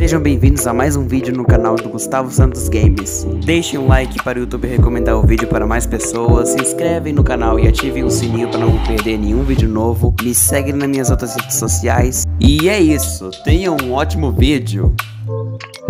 Sejam bem-vindos a mais um vídeo no canal do Gustavo Santos Games. Deixem um like para o YouTube recomendar o vídeo para mais pessoas, se inscrevem no canal e ativem o sininho para não perder nenhum vídeo novo, me seguem nas minhas outras redes sociais. E é isso, tenham um ótimo vídeo!